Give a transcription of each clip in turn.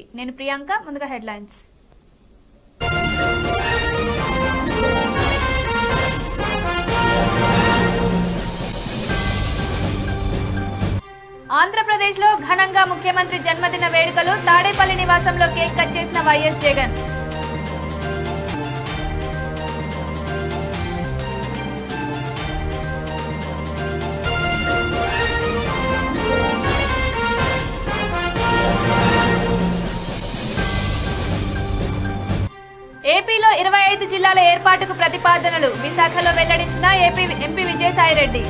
నేను ప్రియాంక. ముందుగా హెడ్లైన్స్. ఆంధ్రప్రదేశ్లో ఘనంగా ముఖ్యమంత్రి జన్మదిన వేడుకలు. తాడేపల్లి నివాసంలో కేక్ కట్ చేసిన వైఎస్ జగన్. ఏపీలో 25 జిల్లాల ఏర్పాటుకు ప్రతిపాదనలు. విశాఖలో వెల్లడించిన ఎంపీ విజయసాయిరెడ్డి.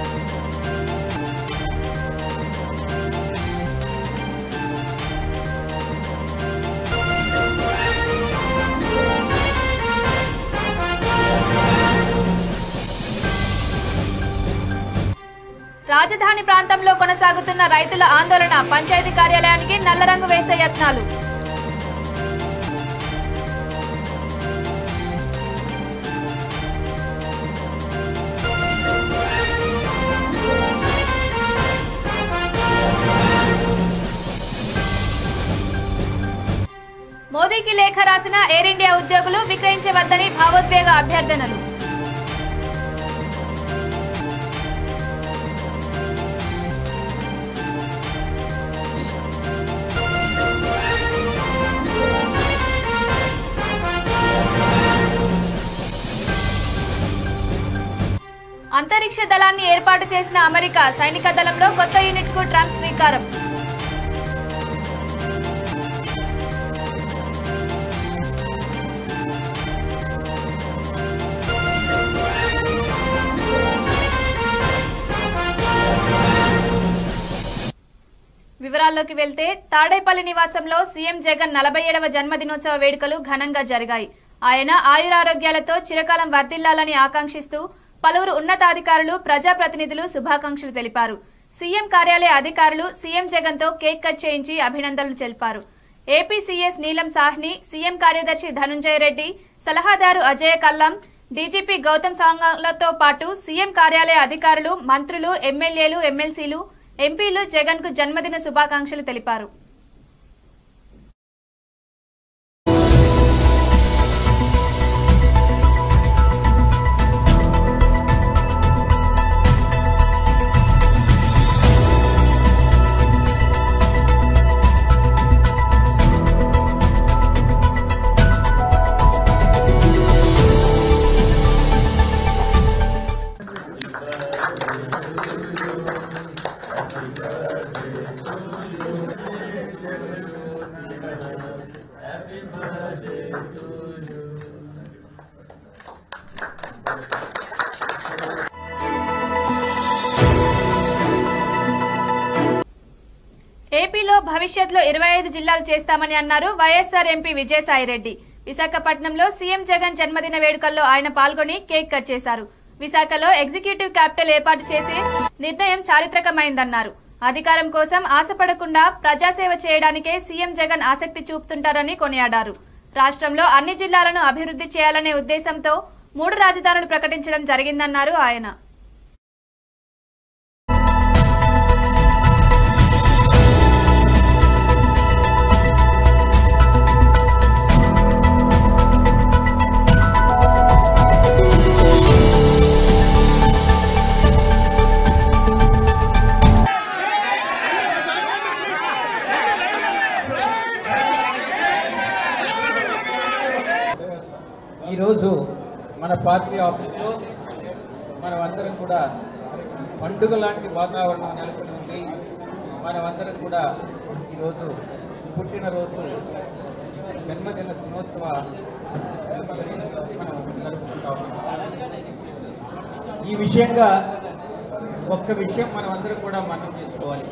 రాజధాని ప్రాంతంలో కొనసాగుతున్న రైతుల ఆందోళన. పంచాయతీ కార్యాలయానికి నల్ల రంగు వేసే యత్నాలు. మోదీకి లేఖ రాసిన ఎయిర్ ఇండియా ఉద్యోగులు. విక్రయించవద్దని భావోద్వేగ అభ్యర్థనలు. అంతరిక్ష దళాన్ని ఏర్పాటు చేసిన అమెరికా. సైనిక దళంలో కొత్త యూనిట్ కు ట్రంప్ శ్రీకారం. వివరాల్లోకి వెళ్తే తాడేపల్లి నివాసంలో సీఎం జగన్ 47వ జన్మదినోత్సవ వేడుకలు ఘనంగా జరిగాయి. ఆయన ఆయురారోగ్యాలతో చిరకాలం వర్ధిల్లాలని ఆకాంక్షిస్తూ పలువురు ఉన్నతాధికారులు, ప్రజాప్రతినిధులు శుభాకాంక్షలు తెలిపారు. సీఎం కార్యాలయ అధికారులు సీఎం జగన్ తో కేక్ కట్ చేయించి అభినందనలు తెలిపారు. ఏపీ సీఎస్ నీలం సాహ్ని, సీఎం కార్యదర్శి ధనుంజయ రెడ్డి, సలహాదారు అజయ కల్లం, డీజీపీ గౌతమ్ సాంగ్లతో పాటు సీఎం కార్యాలయ అధికారులు, మంత్రులు, ఎమ్మెల్యేలు, ఎమ్మెల్సీలు, ఎంపీలు జగన్ కు జన్మదిన శుభాకాంక్షలు తెలిపారు. ఏపీలో భవిష్యత్తులో 25 జిల్లాలు చేస్తామని అన్నారు వైఎస్ఆర్ ఎంపీ విజయసాయిరెడ్డి. విశాఖపట్నంలో సీఎం జగన్ జన్మదిన వేడుకల్లో ఆయన పాల్గొని కేక్ కట్ చేశారు. విశాఖలో ఎగ్జిక్యూటివ్ క్యాపిటల్ ఏర్పాటు చేసే నిర్ణయం చారిత్రకమైందన్నారు. అధికారం కోసం ఆశపడకుండా ప్రజాసేవ చేయడానికే సీఎం జగన్ ఆసక్తి చూపుతుంటారని కొనియాడారు. రాష్ట్రంలో అన్ని జిల్లాలను అభివృద్ధి చేయాలనే ఉద్దేశంతో 3 రాజధానులు ప్రకటించడం జరిగిందన్నారు ఆయన. ఈరోజు మన పార్టీ ఆఫీస్లో మనమందరం కూడా పండుగ లాంటి వాతావరణం నెలకొని ఉంది. మనమందరం కూడా ఈరోజు పుట్టినరోజు జన్మదిన దినోత్సవ మనం జరుపుకుంటా ఉన్నాం. ఈ విషయంగా ఒక్క విషయం మనమందరం కూడా మనం చేసుకోవాలి.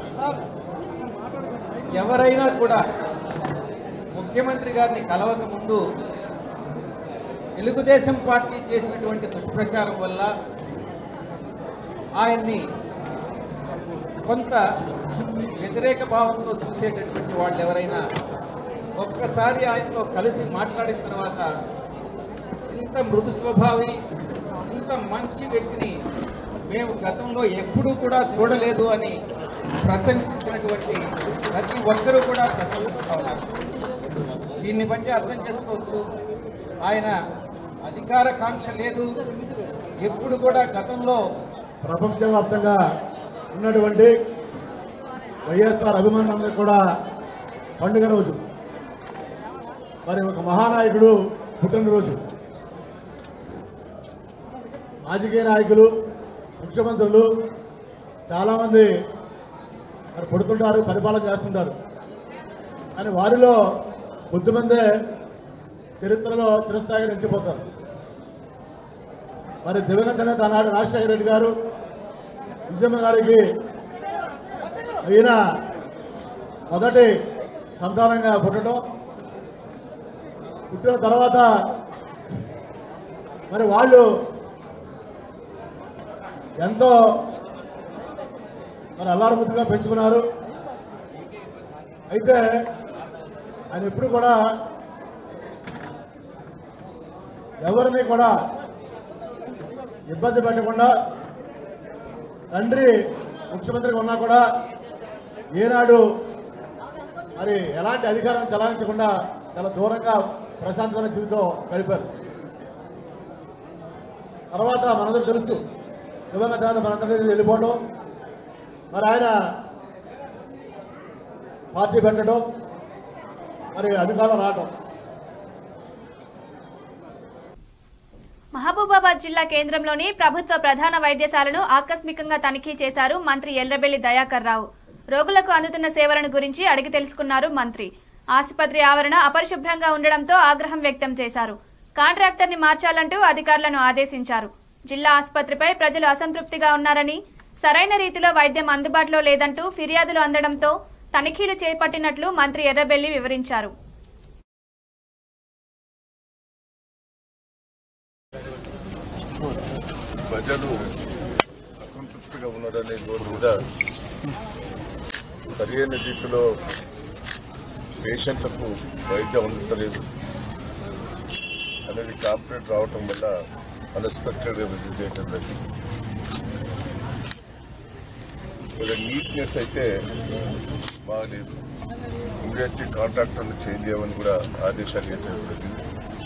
ఎవరైనా కూడా ముఖ్యమంత్రి గారిని కలవక ముందు తెలుగుదేశం పార్టీ చేసినటువంటి దుష్ప్రచారం వల్ల ఆయన్ని కొంత వ్యతిరేక భావంతో చూసేటటువంటి వాళ్ళు ఎవరైనా ఒక్కసారి ఆయనతో కలిసి మాట్లాడిన తర్వాత ఇంత మృదు స్వభావి, ఇంత మంచి వ్యక్తిని మేము గతంలో ఎప్పుడూ కూడా చూడలేదు అని ప్రశంసించడం చేసినటువంటి ప్రతి ఒక్కరూ కూడా ప్రశంసిస్తూ ఉన్నారు. దీన్ని బట్టి అర్థం చేసుకోవచ్చు, ఆయన అధికార కాంక్ష లేదు. ఎప్పుడు కూడా గతంలో ప్రపంచవ్యాప్తంగా ఉన్నటువంటి వైఎస్ఆర్ అభిమానులందరూ కూడా పండుగ రోజు, మరి ఒక మహానాయకుడు పుట్టినరోజు. రాజకీయ నాయకులు, ముఖ్యమంత్రులు చాలామంది మరి పుడుతుంటారు, పరిపాలన చేస్తుంటారు. కానీ వారిలో కొద్దిమందే చరిత్రలో చిరస్థాయిగా నిలిచిపోతారు. మరి దివంగత నేత ఆనాడు రాజశేఖర రెడ్డి గారు, విజయమ్మ గారికి ఈయన మొదటి సంతానంగా పుట్టడం, పుట్టిన తర్వాత మరి వాళ్ళు ఎంతో మరి అల్లారముద్దుగా పెంచుకున్నారు. అయితే ఆయన ఎప్పుడు కూడా ఎవరిని కూడా ఇబ్బంది పెట్టకుండా, తండ్రి ముఖ్యమంత్రిగా ఉన్నా కూడా ఏనాడు మరి ఎలాంటి అధికారం చలాయించకుండా చాలా దూరంగా ప్రశాంతమైన జీవితం గడిపారు. తర్వాత మనందరూ తెలుసు, దివంగత తర్వాత మనందరికీ వెళ్ళిపోవడం, మరి ఆయన పార్టీ పెట్టడం, మరి అధికారం రావడం. మహబూబాబాద్ జిల్లా కేంద్రంలోని ప్రభుత్వ ప్రధాన వైద్యశాలను ఆకస్మికంగా తనిఖీ చేశారు మంత్రి ఎర్రబెల్లి దయాకర్ రావు. రోగులకు అందుతున్న సేవలను గురించి అడిగి తెలుసుకున్నారు మంత్రి. ఆసుపత్రి ఆవరణ అపరిశుభ్రంగా ఉండడంతో ఆగ్రహం వ్యక్తం చేశారు. కాంట్రాక్టర్ని మార్చాలంటూ అధికారులను ఆదేశించారు. జిల్లా ఆసుపత్రిపై ప్రజలు అసంతృప్తిగా ఉన్నారని, సరైన రీతిలో వైద్యం అందుబాటులో లేదంటూ ఫిర్యాదులు అందడంతో తనిఖీలు చేపట్టినట్లు మంత్రి ఎర్రబెల్లి వివరించారు. ప్రజలు అసంతృప్తిగా ఉన్నారనే కూడా సరైన రీతిలో పేషెంట్లకు వైద్యం అందలేదు అనేది కాంప్లైంట్ రావటం వల్ల అన్ఎక్స్పెక్టెడ్గా విజిట్ చేయడం జరిగింది. నీట్నెస్ అయితే బాగాలేదు. ఇమీడియట్లీ కాంట్రాక్టర్లు చేంజ్ చేయమని కూడా ఆదేశాలు ఇవ్వడం జరిగింది.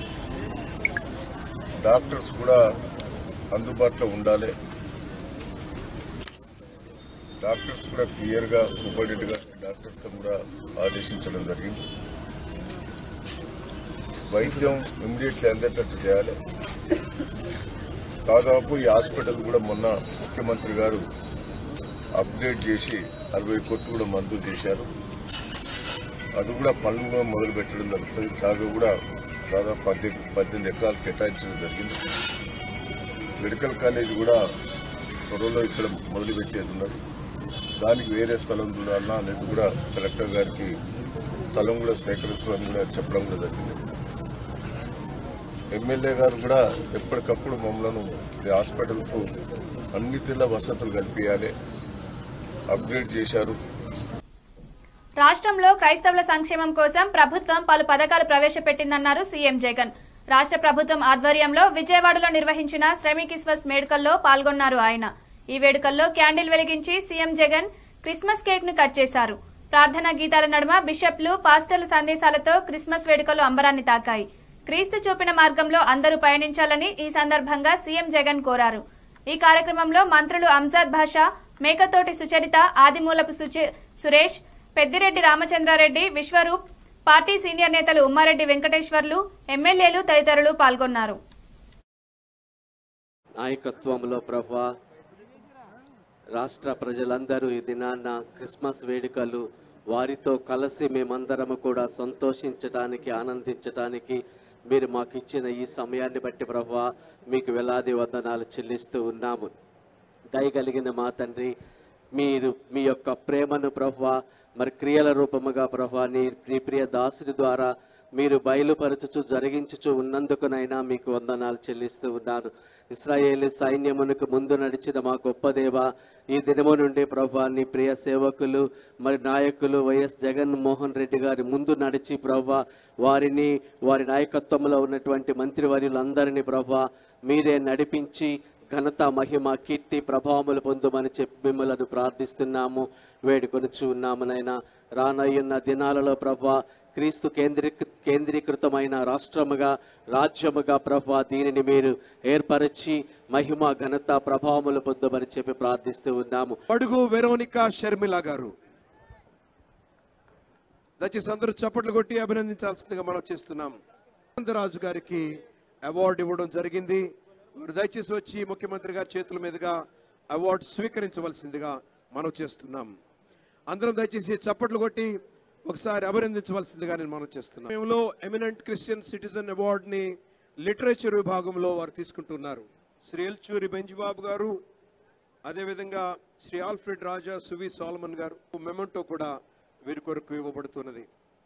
డాక్టర్స్ కూడా అందుబాటులో ఉండాలి. డాక్టర్స్ కూడా క్లియర్గా సూపరింటెండెంట్ గారికి డాక్టర్స్ కూడా ఆదేశించడం జరిగింది. వైద్యం ఇమ్మీడియట్లీ అందేటట్టు చేయాలి. దాదాపు ఈ హాస్పిటల్ కూడా మొన్న ముఖ్యమంత్రి గారు అప్గ్రేడ్ చేసి 60 కోట్లు కూడా మంజూరు చేశారు. అది కూడా పనులు కూడా మొదలు పెట్టడం జరుగుతుంది. జాగా కూడా దాదాపు 18 ఎకరాలు కేటాయించడం జరిగింది. మెడికల్ కాలేజ్ కూడా త్వరలో ఇక్కడ మొదలుపెట్టేది ఉన్నది. దానికి వేరే స్థలం చూడాలన్నా అనేది కూడా కలెక్టర్ గారికి స్థలం కూడా సేకరించమని కూడా చెప్పడం కూడా జరిగింది. ఎమ్మెల్యే గారు కూడా ఎప్పటికప్పుడు మమ్మల్ని ఈ హాస్పిటల్కు అన్ని తీర్ల వసతులు కల్పించాలి, అప్గ్రేడ్ చేశారు. రాష్ట్రంలో క్రైస్తవుల సంక్షేమం కోసం ప్రభుత్వం పలు పథకాలు ప్రవేశపెట్టిందన్నారు సీఎం జగన్. రాష్ట్ర ప్రభుత్వం ఆధ్వర్యంలో విజయవాడలో నిర్వహించిన శ్రమికిస్వస్ వేడుకల్లో పాల్గొన్నారు ఆయన. ఈ వేడుకల్లో క్యాండిల్ వెలిగించి సీఎం జగన్ క్రిస్మస్ కేక్ ను కట్ చేశారు. ప్రార్థనా గీతాల నడుమ బిషప్లు, పాస్టర్ల సందేశాలతో క్రిస్మస్ వేడుకలు అంబరాన్ని తాకాయి. క్రీస్తు చూపిన మార్గంలో అందరూ పయనించాలని ఈ సందర్భంగా సీఎం జగన్ కోరారు. ఈ కార్యక్రమంలో మంత్రులు అంజాద్ భాషా, మేకతోటి సుచరిత, ఆదిమూలపు సురేష్, పెద్దిరెడ్డి రామచంద్రారెడ్డి, విశ్వరూప్, పార్టీ సీనియర్ నేతలు ఉమ్మారెడ్డి వెంకటేశ్వర్లు, ఎమ్మెల్యేలు తదితరులు పాల్గొన్నారు. నాయకత్వంలో ప్రభువా రాష్ట్ర ప్రజలందరూ ఈ దినాన్న క్రిస్మస్ వేడుకలు వారితో కలిసి మేమందరము కూడా సంతోషించడానికి, ఆనందించడానికి మీరు మాకు ఇచ్చిన ఈ సమయాన్ని బట్టి ప్రభువా మీకు వేలాది వందనాలు చెల్లిస్తూ ఉన్నాము. దయగలిగిన మా తండ్రి, మీరు మీ యొక్క ప్రేమను ప్రభువా మరి క్రియల రూపముగా ప్రభువా నీ ప్రియ దాసుడి ద్వారా మీరు బయలుపరచుచు జరిగించుచు ఉన్నందుకునైనా మీకు వందనాలు చెల్లిస్తూ ఉన్నాను. ఇశ్రాయేలు సైన్యమునకు ముందు నడిచిన మా గొప్ప దేవ, ఈ దినము నుండి ప్రభువా నీ ప్రియ సేవకులు మరి నాయకులు వైఎస్ జగన్మోహన్ రెడ్డి గారి ముందు నడిచి ప్రభువా వారి నాయకత్వంలో ఉన్నటువంటి మంత్రివర్యులందరినీ ప్రభువా మీరే నడిపించి ఘనత మహిమ కీర్తి ప్రభావములు పొందుమని చెప్పి మిమ్మలను ప్రార్థిస్తున్నాము, వేడుకొనుచు ఉన్నాము నైనా. రానయ్యున్న దినాలలో ప్రభా క్రీస్తు కేంద్రీకృతమైన రాష్ట్రముగా రాజ్యముగా ప్రభా దీనిని మీరు ఏర్పరిచి మహిమ ఘనత ప్రభావములు పొందుమని చెప్పి ప్రార్థిస్తూ ఉన్నాము. అడుగు వెరోనికా షర్మిల గారు దయచేసి అందరూ చప్పట్లు కొట్టి అభినందించాల్సిందిగా మనం చేస్తున్నాం. రాజు గారికి అవార్డు ఇవ్వడం జరిగింది. వారు దయచేసి వచ్చి ముఖ్యమంత్రి గారి చేతుల మీదుగా అవార్డు స్వీకరించవలసిందిగా మనం చేస్తున్నాం. అందరం దయచేసి చప్పట్లు కొట్టి ఒకసారి అభినందించవలసిందిగా నేను మనం చేస్తున్నాం. సమయంలో ఎమినెంట్ క్రిస్టియన్ సిటిజన్ అవార్డుని లిటరేచర్ విభాగంలో వారు తీసుకుంటున్నారు. శ్రీ ఎల్చూరి బెంజిబాబు గారు, అదేవిధంగా శ్రీ ఆల్ఫ్రెడ్ రాజా, సువి సాల్మన్ గారు మెమెంటో కూడా వీరి కొరకు ఇవ్వబడుతున్నది.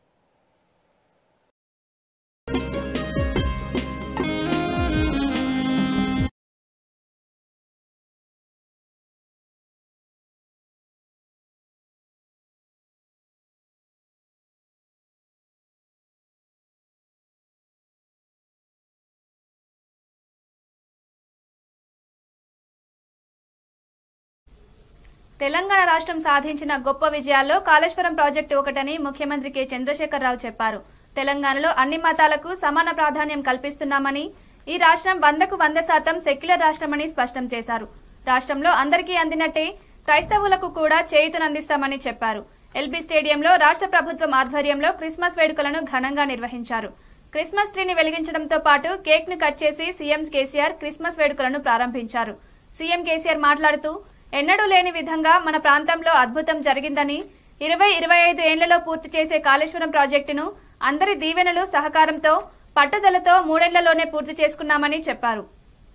తెలంగాణ రాష్ట్రం సాధించిన గొప్ప విజయాల్లో కాళేశ్వరం ప్రాజెక్టు ఒకటని ముఖ్యమంత్రి కె చంద్రశేఖరరావు చెప్పారు. తెలంగాణలో అన్ని మతాలకు సమాన ప్రాధాన్యం కల్పిస్తున్నామని, ఈ రాష్ట్రం 100% సెక్యులర్ రాష్ట్రమని స్పష్టం చేశారు. రాష్ట్రంలో అందరికీ అందినట్టే క్రైస్తవులకు కూడా చేయూతనందిస్తామని చెప్పారు. ఎల్బీ స్టేడియంలో రాష్ట్ర ప్రభుత్వం ఆధ్వర్యంలో క్రిస్మస్ వేడుకలను ఘనంగా నిర్వహించారు. క్రిస్మస్ ట్రీని వెలిగించడంతో పాటు కేక్ ను కట్ చేసి సీఎం కేసీఆర్ క్రిస్మస్ వేడుకలను ప్రారంభించారు. సీఎం కేసీఆర్ మాట్లాడుతూ, ఎన్నడూ లేని విధంగా మన ప్రాంతంలో అద్భుతం జరిగిందని, 20-25 ఏళ్లలో పూర్తి చేసే కాళేశ్వరం ప్రాజెక్టును అందరి దీవెనలు సహకారంతో పట్టుదలతో 3 ఏళ్లలోనే పూర్తి చేసుకున్నామని చెప్పారు.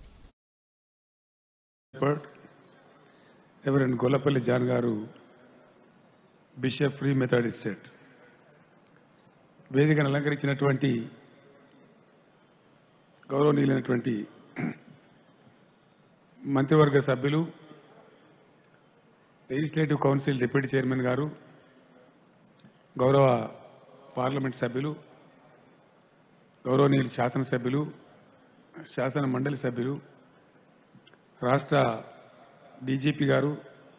రెవరెండ్ గొల్లపల్లి జాన్ గారు, బిషప్ ఫ్రీ మెథడిస్ట్ స్టేట్, వేదికను అలంకరించినటువంటి గౌరవనీయులైనటువంటి మంత్రివర్గ సభ్యులు, లెజిస్లేటివ్ కౌన్సిల్ డిప్యూటీ చైర్మన్ గారు, గౌరవ పార్లమెంట్ సభ్యులు, గౌరవనీయులు శాసనసభ్యులు, శాసన మండలి సభ్యులు, రాష్ట్ర డీజీపీ గారు,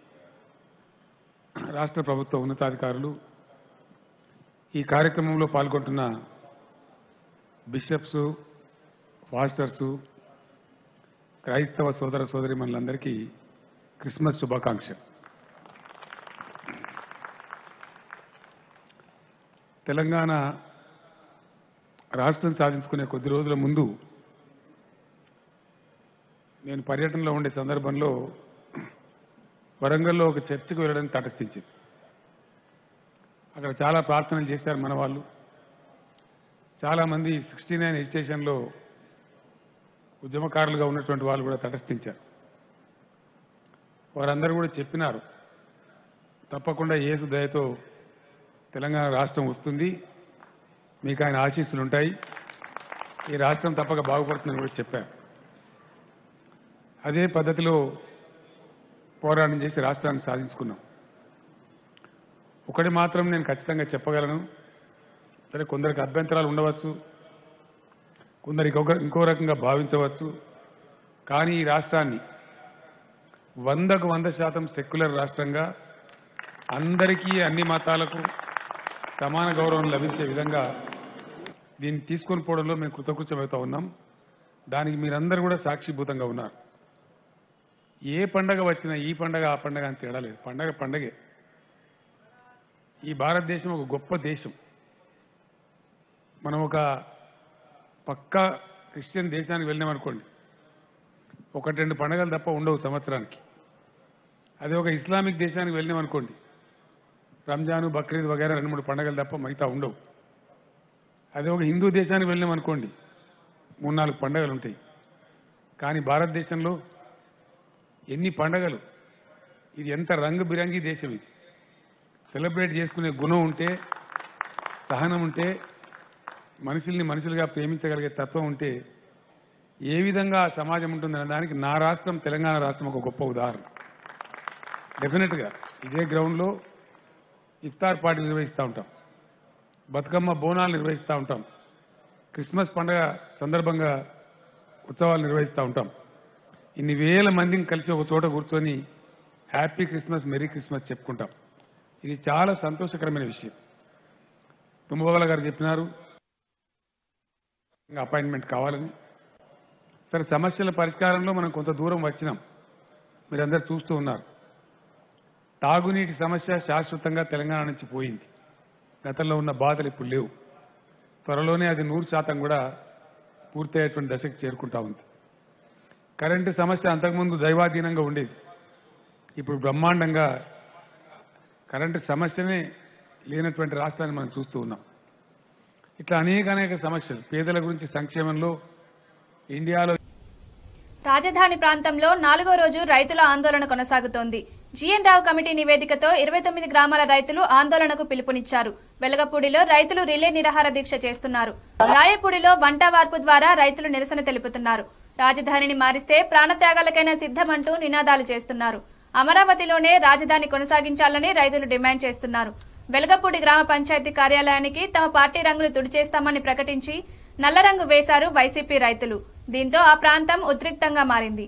రాష్ట్ర ప్రభుత్వ ఉన్నతాధికారులు, ఈ కార్యక్రమంలో పాల్గొంటున్న బిషప్స్, పాస్టర్స్, క్రైస్తవ సోదర సోదరీమణులందరికీ క్రిస్మస్ శుభాకాంక్షలు. తెలంగాణ రాష్ట్రం సాధించుకునే కొద్ది రోజుల ముందు నేను పర్యటనలో ఉండే సందర్భంలో వరంగల్లో ఒక చర్చికి వెళ్ళడానికి తటస్థించింది. అక్కడ చాలా ప్రార్థనలు చేశారు మన వాళ్ళు. చాలామంది 69 ఎజిటేషన్లో ఉద్యమకారులుగా ఉన్నటువంటి వాళ్ళు కూడా తటస్థించారు. వారందరూ కూడా చెప్పినారు, తప్పకుండా యేసు దయతో తెలంగాణ రాష్ట్రం వస్తుంది, మీకు ఆయన ఆశీస్సులు ఉంటాయి, ఈ రాష్ట్రం తప్పక బాగుపడుతుందని కూడా చెప్పారు. అదే పద్ధతిలో పోరాటం చేసి రాష్ట్రాన్ని సాధించుకున్నాం. ఒకటి మాత్రం నేను ఖచ్చితంగా చెప్పగలను, సరే కొందరికి అభ్యంతరాలు ఉండవచ్చు, కొందరికి ఇంకో రకంగా భావించవచ్చు, కానీ ఈ రాష్ట్రాన్ని 100కు 100% సెక్యులర్ రాష్ట్రంగా అందరికీ అన్ని మతాలకు సమాన గౌరవం లభించే విధంగా దీన్ని తీసుకొని పోవడంలో మేము కృతకృత్యమవుతా ఉన్నాం. దానికి మీరందరూ కూడా సాక్షిభూతంగా ఉన్నారు. ఏ పండగ వచ్చినా ఈ పండగ ఆ పండగ అని తేడా లేదు, పండగ పండగే. ఈ భారతదేశం ఒక గొప్ప దేశం. మనం ఒక పక్కా క్రిస్టియన్ దేశానికి వెళ్ళామనుకోండి, 1-2 పండగలు తప్ప ఉండవు సంవత్సరానికి. అదే ఒక ఇస్లామిక్ దేశానికి వెళ్ళామనుకోండి, రంజాను, బక్రీద్ వగైరా 2-3 పండగలు తప్ప మిగతా ఉండవు. అదే ఒక హిందూ దేశానికి వెళ్ళామనుకోండి, 3-4 పండగలు ఉంటాయి. కానీ భారతదేశంలో ఎన్ని పండగలు! ఇది ఎంత రంగు బిరంగి దేశం. ఇది సెలబ్రేట్ చేసుకునే గుణం ఉంటే, సహనం ఉంటే, మనుషుల్ని మనుషులుగా ప్రేమించగలిగే తత్వం ఉంటే ఏ విధంగా సమాజం ఉంటుందనే దానికి నా రాష్ట్రం తెలంగాణ రాష్ట్రం ఒక గొప్ప ఉదాహరణ. డెఫినెట్గా ఇదే గ్రౌండ్లో ఇఫ్తార్ పార్టీ నిర్వహిస్తూ ఉంటాం, బతుకమ్మ బోనాలు నిర్వహిస్తూ ఉంటాం, క్రిస్మస్ పండుగ సందర్భంగా ఉత్సవాలు నిర్వహిస్తూ ఉంటాం. ఇన్ని వేల మందిని కలిసి ఒక చోట కూర్చొని హ్యాపీ క్రిస్మస్ మెరీ క్రిస్మస్ చెప్పుకుంటాం. ఇది చాలా సంతోషకరమైన విషయం. తుమ్మగల గారు చెప్పినారు అపాయింట్మెంట్ కావాలని. సరే, సమస్యల పరిష్కారంలో మనం కొంత దూరం వచ్చినాం, మీరందరూ చూస్తూ ఉన్నారు. తాగునీటి సమస్య శాశ్వతంగా తెలంగాణ నుంచి పోయింది. గతంలో ఉన్న బాధలు ఇప్పుడు లేవు. త్వరలోనే అది 100% కూడా పూర్తయ్యేటువంటి దశకు చేరుకుంటా ఉంది. కరెంటు సమస్య అంతకుముందు దైవాధీనంగా ఉండేది, ఇప్పుడు బ్రహ్మాండంగా కరెంటు సమస్యనే లేనటువంటి రాష్ట్రాన్ని మనం చూస్తూ ఉన్నాం. ఇట్లా అనేక సమస్యలు పేదల గురించి సంక్షేమంలో ఇండియాలో. రాజధాని ప్రాంతంలో 4వ రోజు రైతుల ఆందోళన కొనసాగుతోంది. జీఎన్ రావు కమిటీ నివేదికతో 29 గ్రామాల రైతులు ఆందోళనకు పిలుపునిచ్చారు. వెలగపూడిలో రైతులు రిలే నిరాహార దీక్ష చేస్తున్నారు. రాయపూడిలో వంట వార్పు ద్వారా రైతులు నిరసన తెలుపుతున్నారు. రాజధానిని మారిస్తే ప్రాణత్యాగాలకైనా సిద్ధమంటూ నినాదాలు చేస్తున్నారు. అమరావతిలోనే రాజధాని కొనసాగించాలని రైతులు డిమాండ్ చేస్తున్నారు. వెలగపూడి గ్రామ పంచాయతీ కార్యాలయానికి తమ పార్టీ రంగులు తుడిచేస్తామని ప్రకటించి నల్ల రంగు వేశారు వైసీపీ రైతులు. దీంతో ఆ ప్రాంతం ఉద్రిక్తంగా మారింది.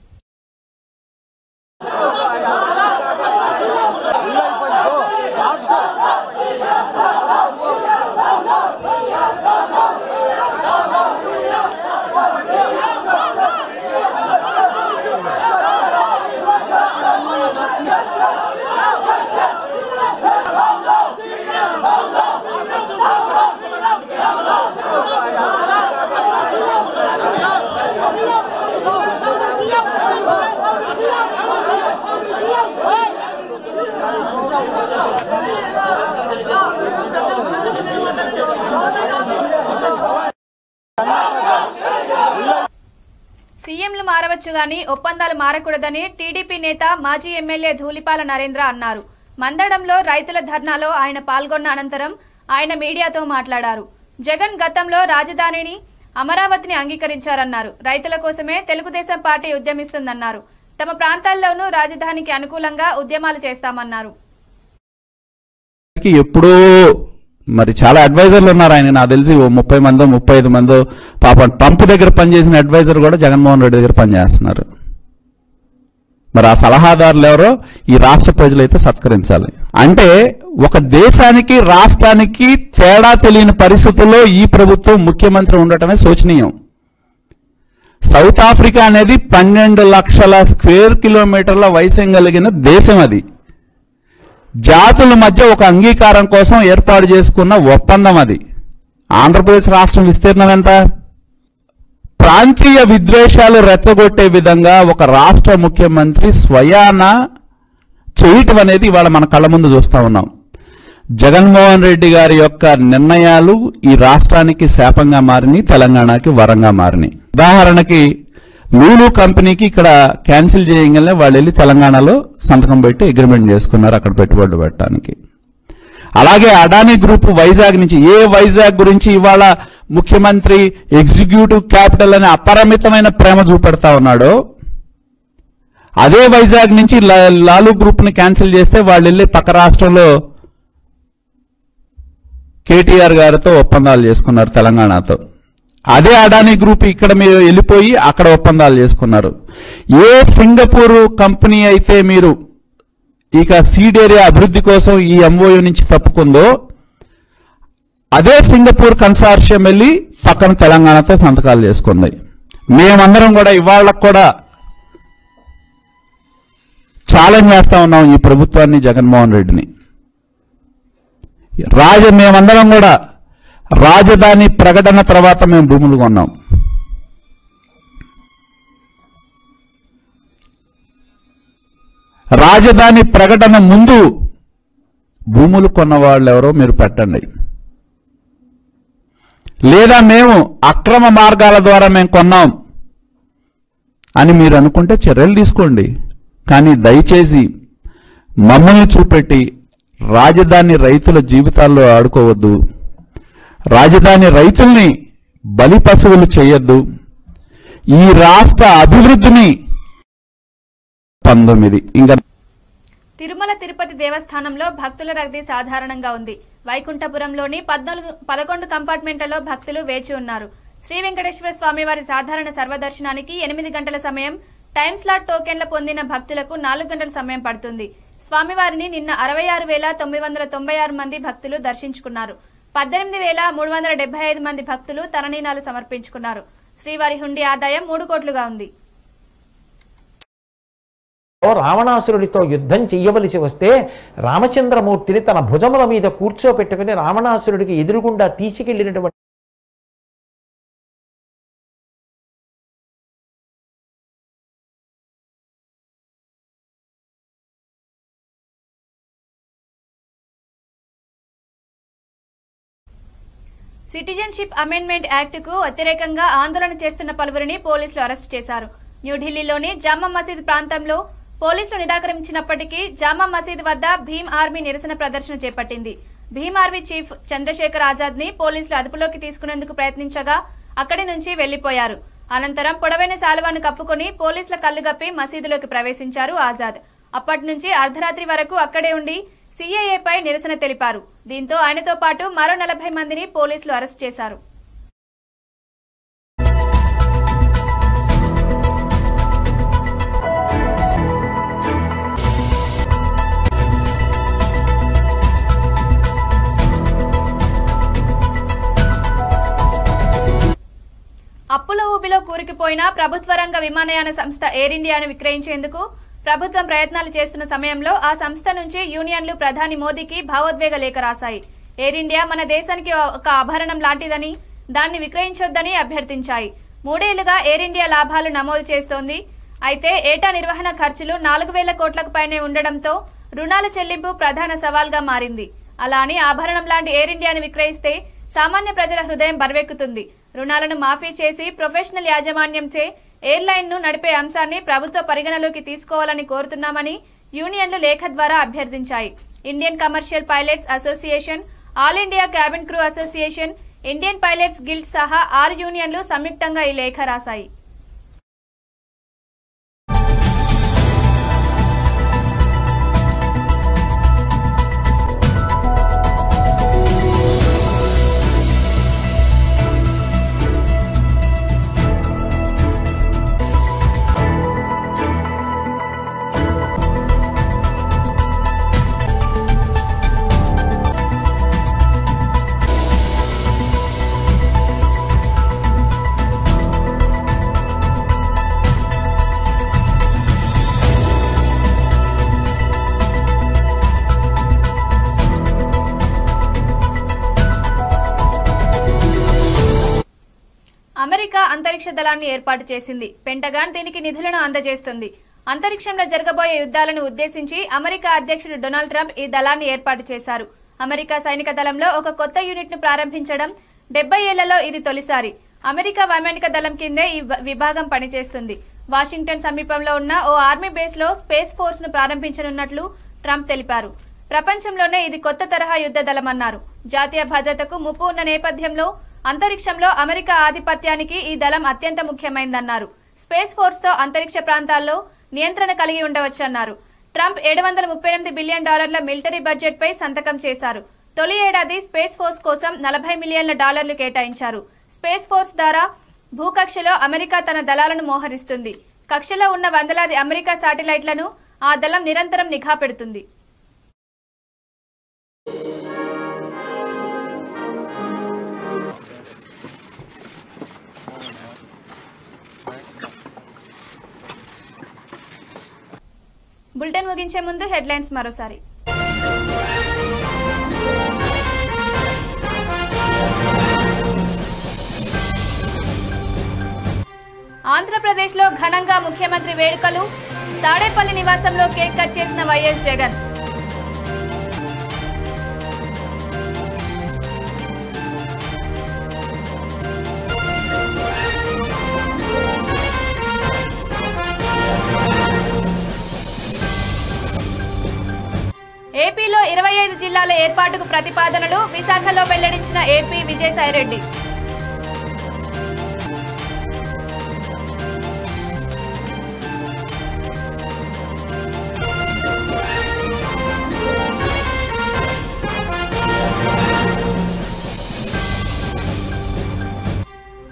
సీఎంలు మారవచ్చు గాని ఒప్పందాలు మారకూడదని టీడీపీ నేత మాజీ ఎమ్మెల్యే ధూళిపాల నరేంద్ర అన్నారు. మందడంలో రైతుల ధర్నాలో ఆయన పాల్గొన్న అనంతరం ఆయన మీడియాతో మాట్లాడారు. జగన్ గతంలో రాజధానిని అమరావతిని అంగీకరించారన్నారు. రైతుల కోసమే తెలుగుదేశం పార్టీ ఉద్యమిస్తుందన్నారు. తమ ప్రాంతాల్లోనూ రాజధానికి అనుకూలంగా ఉద్యమాలు చేస్తామన్నారు. ఎప్పుడూ మరి చాలా అడ్వైజర్లు ఉన్నారు ఆయన, నాకు తెలిసి 30 మందో 35 మందో పాపం పంప్ దగ్గర పనిచేసిన అడ్వైజర్ కూడా జగన్మోహన్ రెడ్డి దగ్గర పనిచేస్తున్నారు. మరి ఆ సలహాదారులు ఎవరో ఈ రాష్ట్ర ప్రజలైతే సత్కరించాలి. అంటే ఒక దేశానికి రాష్ట్రానికి తేడా తెలియని పరిస్థితుల్లో ఈ ప్రభుత్వం ముఖ్యమంత్రి ఉండటమే శోచనీయం. సౌత్ ఆఫ్రికా అనేది 12 లక్షల స్క్వేర్ కిలోమీటర్ల వైశాల్యం కలిగిన దేశం. అది జాతుల మధ్య ఒక అంగీకారం కోసం ఏర్పాటు చేసుకున్న ఒప్పందం. అది ఆంధ్రప్రదేశ్ రాష్ట్రం విస్తీర్ణం ఎంత? ప్రాంతీయ విద్వేషాలు రెచ్చగొట్టే విధంగా ఒక రాష్ట్ర ముఖ్యమంత్రి స్వయాన చేయటం అనేది ఇవాళ మన కళ్ళ ముందు చూస్తా ఉన్నాం. జగన్మోహన్ రెడ్డి గారి యొక్క నిర్ణయాలు ఈ రాష్ట్రానికి శాపంగా మారినాయి, తెలంగాణకి వరంగా మారినాయి. ఉదాహరణకి లూలు కంపెనీకి ఇక్కడ క్యాన్సిల్ చేయగానే వాళ్ళు వెళ్ళి తెలంగాణలో సంతకం పెట్టి అగ్రిమెంట్ చేసుకున్నారు అక్కడ పెట్టుబడులు పెట్టడానికి. అలాగే అడానీ గ్రూప్ వైజాగ్ నుంచి, ఏ వైజాగ్ గురించి ఇవాళ ముఖ్యమంత్రి ఎగ్జిక్యూటివ్ క్యాపిటల్ అనే అపరిమితమైన ప్రేమ చూపెడతా ఉన్నాడో, అదే వైజాగ్ నుంచి లాలు గ్రూప్ ని క్యాన్సిల్ చేస్తే వాళ్ళు వెళ్ళి పక్క రాష్ట్రంలో కేటీఆర్ గారితో ఒప్పందాలు చేసుకున్నారు తెలంగాణతో. అదే అడానీ గ్రూప్ ఇక్కడ మీరు వెళ్ళిపోయి అక్కడ ఒప్పందాలు చేసుకున్నారు. ఏ సింగపూర్ కంపెనీ అయితే మీరు ఇక సీడ్ ఏరియా అభివృద్ధి కోసం ఈ ఎంఓయూ నుంచి తప్పుకుందో, అదే సింగపూర్ కన్సార్షియం వెళ్ళి పక్కన తెలంగాణతో సంతకాలు చేసుకుంది. మేమందరం కూడా ఇవాళకు కూడా ఛాలెంజ్ చేస్తా ఉన్నాం ఈ ప్రభుత్వాన్ని, జగన్మోహన్ రెడ్డిని. మేమందరం కూడా రాజధాని ప్రకటన తర్వాత మేము భూములు కొన్నాం. రాజధాని ప్రకటన ముందు భూములు కొన్న వాళ్ళు ఎవరో మీరు పెట్టండి. లేదా మేము అక్రమ మార్గాల ద్వారా మేము కొన్నాం అని మీరు అనుకుంటే చర్యలు తీసుకోండి. కానీ దయచేసి మమ్మల్ని చూపెట్టి రాజధాని రైతుల జీవితాల్లో ఆడుకోవద్దు. రాజధాని రైతుల్ని బలి పశువులు చేయొద్దు. ఈ రాష్ట్ర అభివృద్ధిని 19 ఇంకా తిరుమల తిరుపతి దేవస్థానంలో భక్తుల రద్దీ సాధారణంగా ఉంది. వైకుంఠపురంలోని 11 కంపార్ట్మెంట్లలో భక్తులు వేచి ఉన్నారు. శ్రీ వెంకటేశ్వర స్వామివారి సాధారణ సర్వదర్శనానికి 8 గంటల సమయం టైమ్ స్లాట్ టోకెన్ల పొందిన భక్తులకు 4 గంటల సమయం పడుతుంది. స్వామివారిని నిన్న 66,996 మంది భక్తులు దర్శించుకున్నారు. 18,375 మంది భక్తులు తలనీలాలు సమర్పించుకున్నారు. శ్రీవారి హుండీ ఆదాయం 3 కోట్లుగా ఉంది. రావణాసురుడితో యుద్ధం చెయ్యవలసి వస్తే రామచంద్రమూర్తిని తన భుజముల మీద కూర్చోపెట్టుకుని రావణాసురుడికి ఎదురుగుండా తీసుకెళ్లినటువంటి సిటిజన్షిప్ అమెండ్మెంట్ యాక్టుకు వ్యతిరేకంగా ఆందోళన చేస్తున్న పలువురిని పోలీసులు అరెస్టు చేశారు. న్యూఢిల్లీలోని జామా మసీద్ ప్రాంతంలో పోలీసులు నిరాకరించినప్పటికీ జామా మసీద్ వద్ద భీమ్ ఆర్మీ నిరసన ప్రదర్శన చేపట్టింది. భీమ్ ఆర్మీ చీఫ్ చంద్రశేఖర్ ఆజాద్ ని పోలీసులు అదుపులోకి తీసుకునేందుకు ప్రయత్నించగా అక్కడి నుంచి వెళ్లిపోయారు. అనంతరం పొడవైన శాలువాను కప్పుకొని పోలీసుల కళ్లుగప్పి మసీదులోకి ప్రవేశించారు ఆజాద్. అప్పటి నుంచి అర్ధరాత్రి వరకు అక్కడే ఉండి సీఏఏపై నిరసన తెలిపారు. దీంతో ఆయనతో పాటు మరో 40 మందిని పోలీసులు అరెస్ట్ చేశారు. అప్పుల ఊబిలో కూరుకుపోయిన ప్రభుత్వ రంగ విమానయాన సంస్థ ఎయిర్ ఇండియాను విక్రయించేందుకు ప్రభుత్వం ప్రయత్నాలు చేస్తున్న సమయంలో ఆ సంస్థ నుంచి యూనియన్లు ప్రధాని మోదీకి భావోద్వేగ లేఖ రాశాయి. ఎయిర్ ఇండియా మన దేశానికి ఒక ఆభరణం లాంటిదని, దాన్ని విక్రయించొద్దని అభ్యర్థించాయి. 3 ఏళ్లుగా ఎయిర్ ఇండియా లాభాలు నమోదు చేస్తోంది. అయితే ఏటా నిర్వహణ ఖర్చులు 4,000 కోట్లకు పైనే ఉండడంతో రుణాల చెల్లింపు ప్రధాన సవాల్గా మారింది. అలా అని ఆభరణం లాంటి ఎయిర్ ఇండియాను విక్రయిస్తే సామాన్య ప్రజల హృదయం బరువెక్కుతుంది. రుణాలను మాఫీ చేసి ప్రొఫెషనల్ యాజమాన్యంచే ఎయిర్లైన్ ను నడిపే అంశాన్ని ప్రభుత్వ పరిగణలోకి తీసుకోవాలని కోరుతున్నామని యూనియన్లు లేఖ ద్వారా అభ్యర్థించాయి. Indian commercial pilots association, all India cabin crew association, Indian pilots guild సహా 6 యూనియన్లు సంయుక్తంగా ఈ లేఖ రాశాయి. అమెరికా అంతరిక్ష దళాన్ని ఏర్పాటు చేసింది. పెంటగాన్ దీనికి నిధులను అందజేస్తుంది. అంతరిక్షంలో జరగబోయే యుద్ధాలను ఉద్దేశించి అమెరికా అధ్యక్షుడు డొనాల్డ్ ట్రంప్ ఈ దళాన్ని ఏర్పాటు చేశారు. అమెరికా సైనిక దళంలో ఒక కొత్త యూనిట్ ను ప్రారంభించడం 70 ఏళ్లలో ఇది తొలిసారి. అమెరికా వైమానిక దళం కిందే ఈ విభాగం పనిచేస్తుంది. వాషింగ్టన్ సమీపంలో ఉన్న ఓ ఆర్మీ బేస్ లో స్పేస్ ఫోర్స్ ను ప్రారంభించనున్నట్లు ట్రంప్ తెలిపారు. ప్రపంచంలోనే ఇది కొత్త తరహా యుద్ధ దళమన్నారు. జాతీయ భద్రతకు ముప్పు ఉన్న నేపథ్యంలో అంతరిక్షంలో అమెరికా ఆధిపత్యానికి ఈ దళం అత్యంత ముఖ్యమైందన్నారు. స్పేస్ ఫోర్స్ తో అంతరిక్ష ప్రాంతాల్లో నియంత్రణ కలిగి ఉండవచ్చన్నారు. ట్రంప్ $738 బిలియన్ మిలిటరీ బడ్జెట్ పై సంతకం చేశారు. తొలి ఏడాది స్పేస్ ఫోర్స్ కోసం $40 మిలియన్ల కేటాయించారు. స్పేస్ ఫోర్స్ ద్వారా భూకక్షలో అమెరికా తన దళాలను మోహరిస్తుంది. కక్షలో ఉన్న వందలాది అమెరికా శాటిలైట్లను ఆ దళం నిరంతరం నిఘా పెడుతుంది. బులెటిన్ ముగించే ముందు హెడ్లైన్స్ మరోసారి. ఆంధ్రప్రదేశ్లో ఘనంగా ముఖ్యమంత్రి వేడుకలు. తాడేపల్లి నివాసంలో కేక్ కట్ చేసిన వైఎస్ జగన్. ఏపీలో 25 జిల్లాల ఏర్పాటుకు ప్రతిపాదనలు. విశాఖలో వెల్లడించిన ఏపీ విజయసాయిరెడ్డి.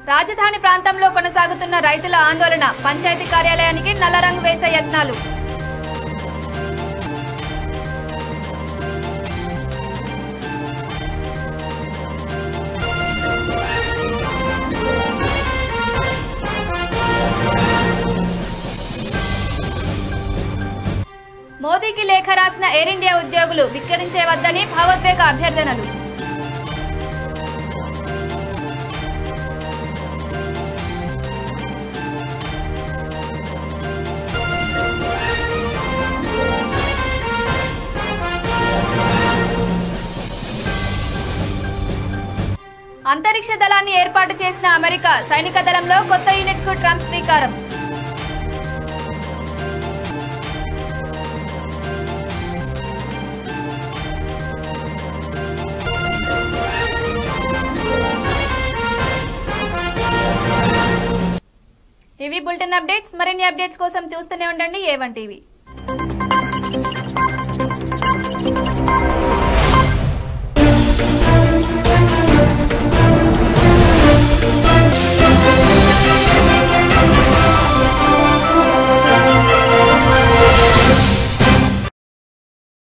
రాజధాని ప్రాంతంలో కొనసాగుతున్న రైతుల ఆందోళన, పంచాయతీ కార్యాలయానికి నల్ల రంగు వేసే యత్నాలు. మోదీకి లేఖ రాసిన ఎయిర్ ఇండియా ఉద్యోగులు విక్రయించవద్దని భావోద్వేగ అభ్యర్థనలు. అంతరిక్ష దళాన్ని ఏర్పాటు చేసిన అమెరికా, సైనిక దళంలో కొత్త యూనిట్కు ట్రంప్ శ్రీకారం. ఇవి బులెటిన్ అప్డేట్స్. మరిన్ని అప్డేట్స్ కోసం చూస్తూనే ఉండండి A1 TV.